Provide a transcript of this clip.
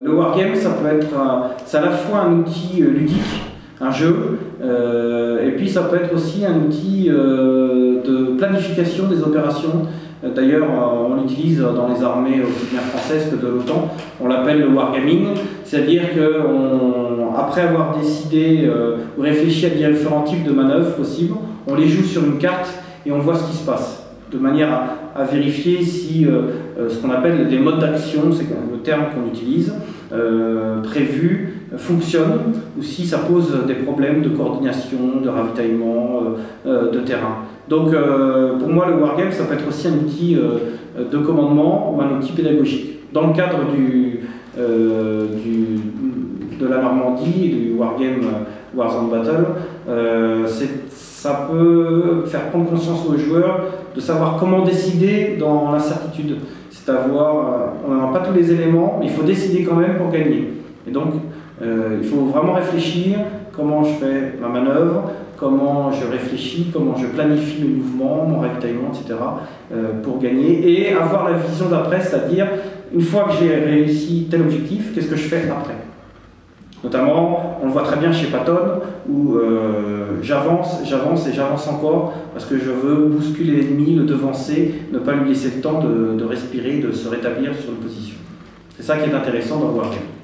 Le wargame, c'est à la fois un outil ludique, un jeu, et puis ça peut être aussi un outil de planification des opérations. D'ailleurs, on l'utilise dans les armées aussi bien françaises que de l'OTAN. On l'appelle le wargaming, c'est-à-dire qu'après avoir décidé ou réfléchi à différents types de manœuvres possibles, on les joue sur une carte et on voit ce qui se passe, de manière à vérifier si ce qu'on appelle les modes d'action, c'est le terme qu'on utilise, prévu, fonctionne, ou si ça pose des problèmes de coordination, de ravitaillement, de terrain. Donc pour moi le wargame ça peut être aussi un outil de commandement ou un outil pédagogique. Dans le cadre de la Normandie et du wargame Warzone Battle, ça peut faire prendre conscience aux joueurs de savoir comment décider dans l'incertitude. C'est-à-dire, on n'a pas tous les éléments, mais il faut décider quand même pour gagner. Et donc, il faut vraiment réfléchir comment je fais ma manœuvre, comment je réfléchis, comment je planifie le mouvement, mon ravitaillement, etc. Pour gagner et avoir la vision d'après, c'est-à-dire, une fois que j'ai réussi tel objectif, qu'est-ce que je fais après? Notamment, on le voit très bien chez Patton, où j'avance et j'avance encore parce que je veux bousculer l'ennemi, le devancer, ne pas lui laisser le temps de respirer, de se rétablir sur une position. C'est ça qui est intéressant dans le wargame.